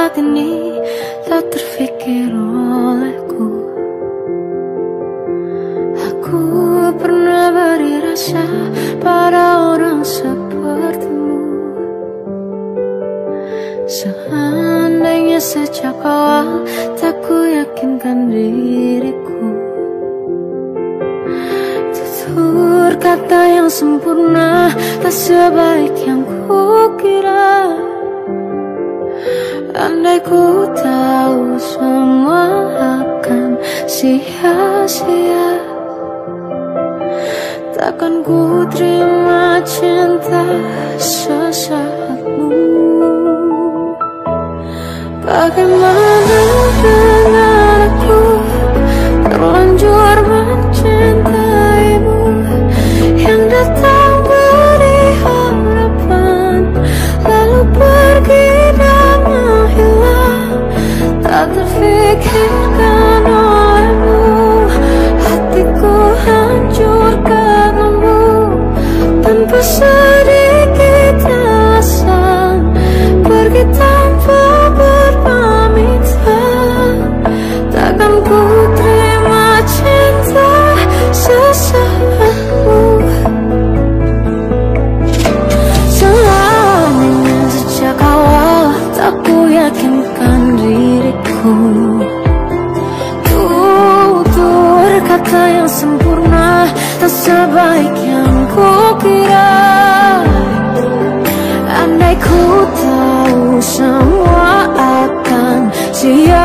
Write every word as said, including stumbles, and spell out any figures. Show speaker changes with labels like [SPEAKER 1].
[SPEAKER 1] saat ini tak terfikir olehku. Aku pernah beri rasa pada orang sepertimu. Seandainya sejak awal tak ku yakinkan diriku, tutur kata yang sempurna tak sebaik yang ku kira. Andai ku tahu semua akan sia-sia, takkan ku terima cinta sesaatmu. Bagaimana dengan aku terlanjur mencintaimu, yang datang beri harapan lalu pergi dan menghilang. Tak terfikirkan olehmu, hatiku hancur karenamu. Tanpa sedikit alasan pergi tanpa berpamitan. Takkan ku terima cinta sesaatmu. Selamanya sejak awal tak ku yakinkan diriku. Tutur kata yang sempurna tak sebaik yang ku kira. Andai ku tahu semua akan sia-sia,